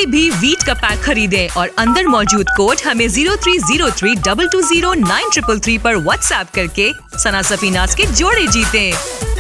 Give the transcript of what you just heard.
कोई भी वीट का पैक खरीदें और अंदर मौजूद कोड हमें 0303220933 पर व्हाट्सएप करके सना सफीनाज के जोड़े जीतें।